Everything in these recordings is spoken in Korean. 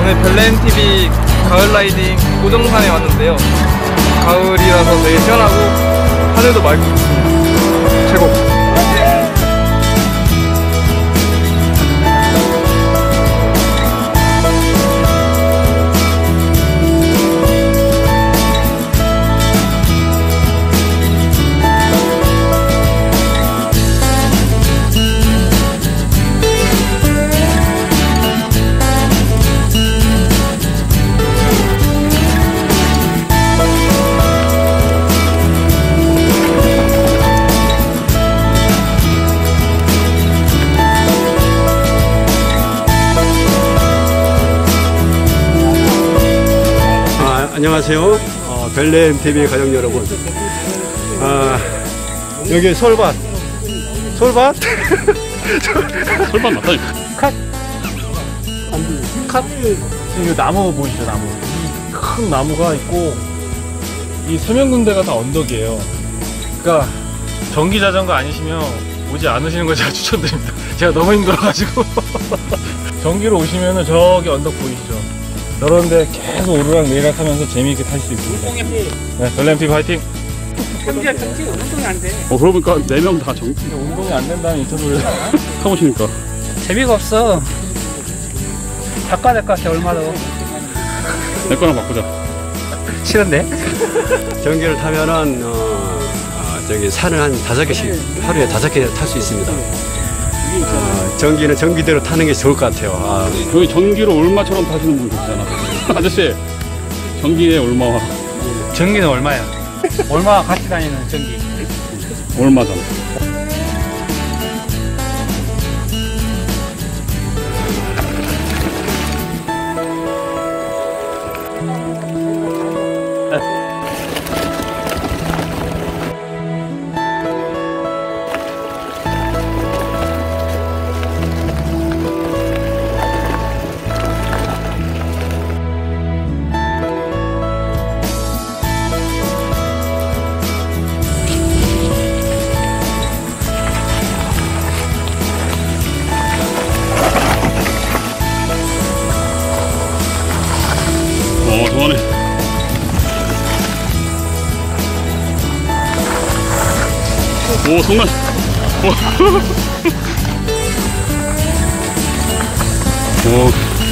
오늘 별내엠TV 가을 라이딩 고정산에 왔는데요. 가을이라서 되게 시원하고 하늘도 맑고 좋습니다. 최고! 안녕하세요. 별내엠TV 가족 여러분. 여기 솔밭. 솔밭? 솔밭 맞다니까. 컷. 이 나무 보이시죠? 나무. 이 큰 나무가 있고 이 세면군대가 다 언덕이에요. 그러니까 전기 자전거 아니시면 오지 않으시는 걸 제가 추천드립니다. 제가 너무 힘들어가지고. 전기로 오시면은 저기 언덕 보이시죠? 저런데 계속 오르락 내리락 하면서 재미있게 탈 수 있습니다. 네, 별내엠TV 화이팅! 경기가 정치 운동이 안 돼. 그러니까 4명 다 정. 운동이 안 된다는 인터뷰를 타보시니까. 재미가 없어. 바꿔야 될 것 같아, 얼마도. 내 거랑 바꾸자. 싫은데? 전기를 타면은, 저기 산을 한 5개씩, 하루에 5개 탈 수 있습니다. 전기는 전기대로 타는 게 좋을 것 같아요. 여기 전기로 올마처럼 타시는 분 계시잖아. 아저씨, 전기에 올마와. 전기는 얼마야? 얼마 같이 다니는 전기? 올마잖아. 좋아하네. 오, 정말. 오.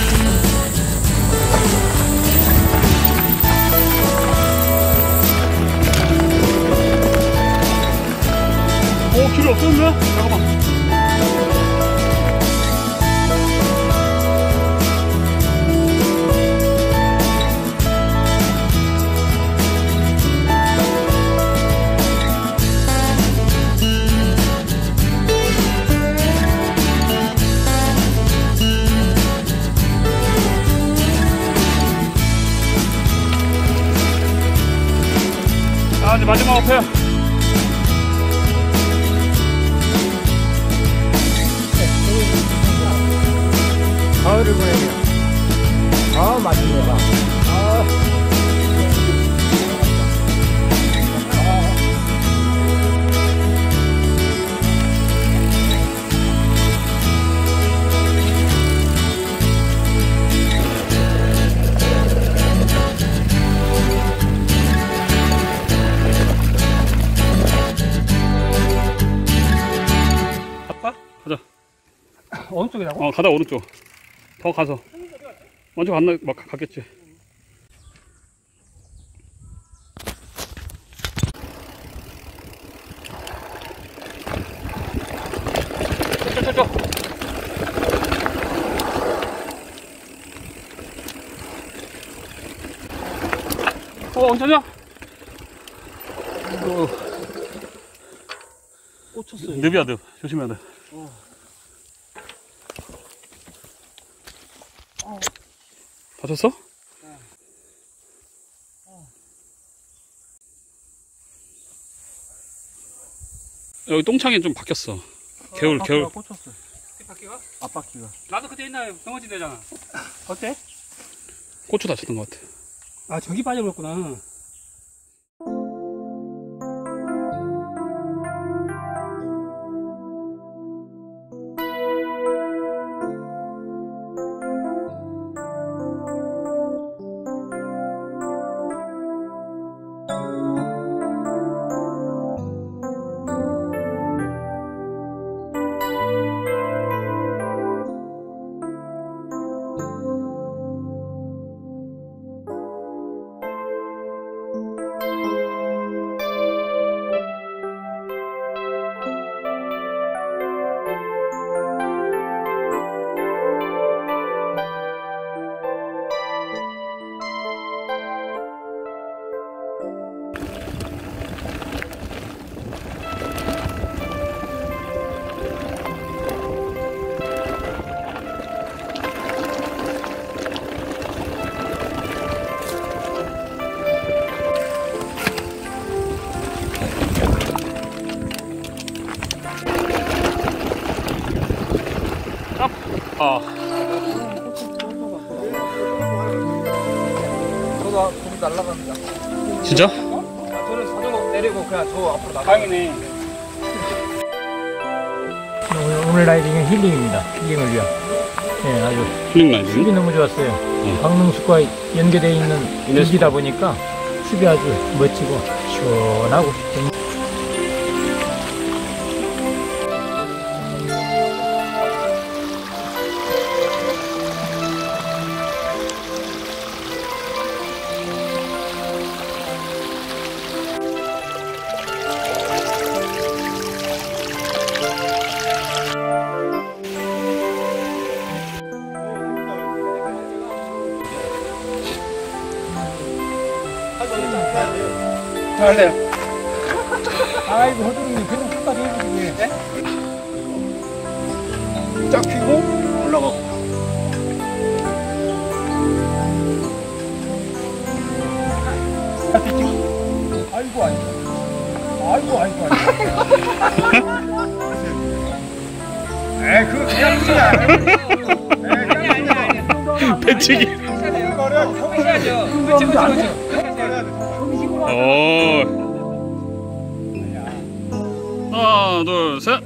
오, 길이 없었네? 잠깐만. 이제 마지막 앞에 가을을 보내면 맛있네요. 가자. 어느 쪽이라고? 가다 오른쪽. 더 가서. 먼저 갔나? 막 갔겠지. 언제냐? 꽂혔어요. 늪이야, 늪. 조심해야 돼. 다쳤어? 여기 똥창이 좀 바뀌었어. 겨울. 꽂혔어. 바퀴가? 앞바퀴가. 나도 그때 옛날에 넘어진 데잖아. 어때? 고추 다쳤던 것 같아. 아, 저기 빠져버렸구나. 아하. 저도 거기 날아갑니다. 진짜? 저는 자전거 내리고 그냥 저 앞으로 나가. 다행이네. 오늘 라이딩은 힐링입니다. 힐링을 위한. 예, 아주 힐링 라이딩. 숲이 너무 좋았어요. 강릉숲과 연계되어 있는 길이다 보니까 숲이 아주 멋지고 시원하고. 할래요. 아이고, 허드름이 계속 끝까지 해주지. 네? 쫙 펴고 올라가고. 아이고, 아이고. 아이고. 에이, 그거 그냥 그냥. 배치기. 하나, 둘, 셋.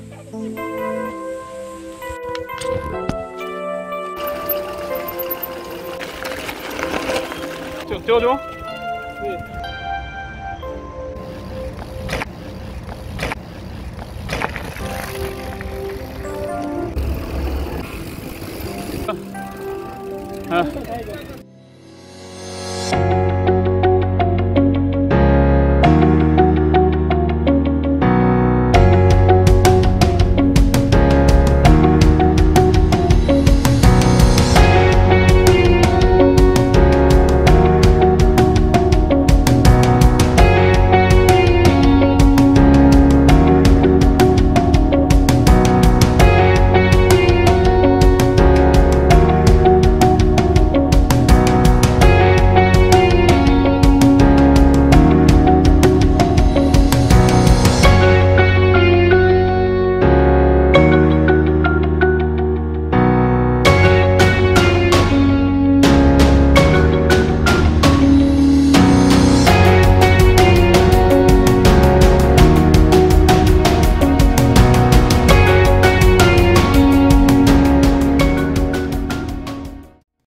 띄워줘.